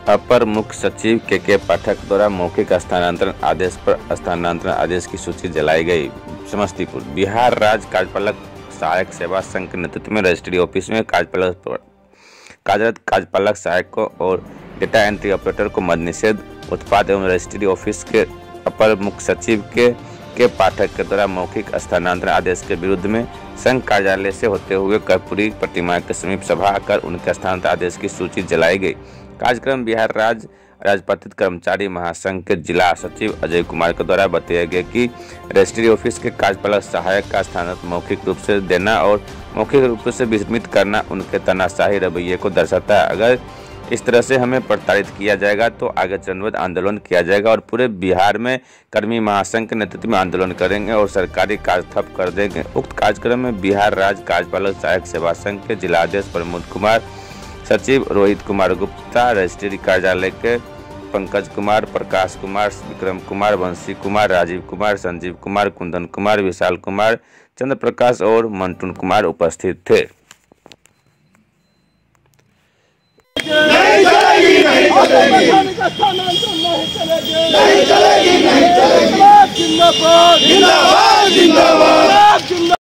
अपर मुख्य सचिव के पाठक द्वारा मौखिक स्थानांतरण आदेश पर स्थानांतरण आदेश की सूची जलाई गई। समस्तीपुर बिहार राज्य कार्यपालक सहायक सेवा संघ के नेतृत्व में रजिस्ट्री ऑफिस में कार्यरत कार्यपालक सहायकों और डेटा एंट्री ऑपरेटर को मद्य निषेध उत्पाद एवं रजिस्ट्री ऑफिस के अपर मुख्य सचिव के पाठक के द्वारा मौखिक स्थानांतरण आदेश के विरुद्ध में संघ कार्यालय से होते हुए कर्पूरी प्रतिमा के समीप सभा आकर उनके स्थानांतरण आदेश की सूची जलाई गई। कार्यक्रम बिहार राज्य राजपत्रित कर्मचारी महासंघ के जिला सचिव अजय कुमार के द्वारा बताया गया कि रजिस्ट्री ऑफिस के कार्यपालक सहायक का स्थानांतरण मौखिक रूप से देना और मौखिक रूप से विस्मित करना उनके तानाशाही रवैये को दर्शाता है। अगर इस तरह से हमें प्रताड़ित किया जाएगा तो आगे चरणबद्ध आंदोलन किया जाएगा और पूरे बिहार में कर्मी महासंघ के नेतृत्व में आंदोलन करेंगे और सरकारी कार्य ठप कर देंगे। उक्त कार्यक्रम में बिहार राज्य कार्यपालक सहायक सेवा संघ के जिलाध्यक्ष प्रमोद कुमार, सचिव रोहित कुमार गुप्ता, रजिस्ट्री कार्यालय के पंकज कुमार, प्रकाश कुमार, विक्रम कुमार, वंशी कुमार, राजीव कुमार, संजीव कुमार, कुंदन कुमार, विशाल कुमार, चंद्र प्रकाश और मंटून कुमार उपस्थित थे। नहीं चलेगी, नहीं चलेगी।